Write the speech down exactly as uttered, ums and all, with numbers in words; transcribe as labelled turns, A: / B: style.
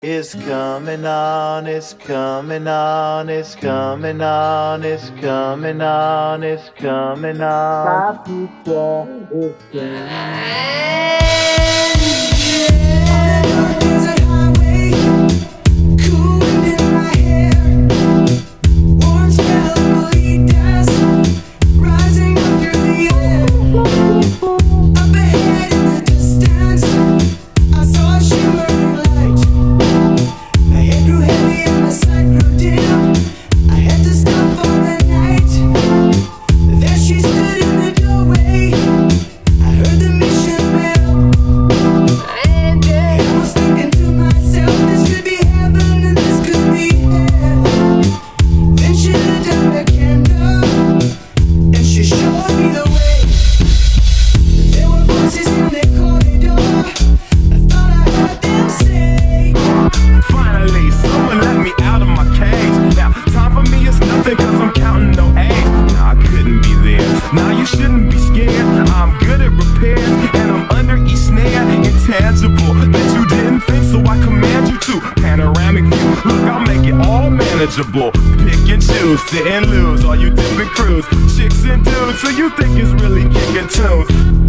A: It's coming on, it's coming on, it's coming on, it's coming on, it's coming on. My future is coming. Pick and choose, sit and lose, all you different crews, chicks and dudes, so you think it's really kicking tunes.